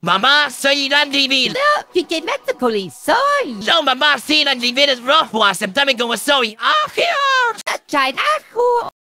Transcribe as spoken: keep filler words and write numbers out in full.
Mamá, soy un angrybird. No, chicken, that's the police. Soy. No, mamá, sí, un angrybird es rojo. Aceptame como soy. ¡Ah, here! That's right, asshole.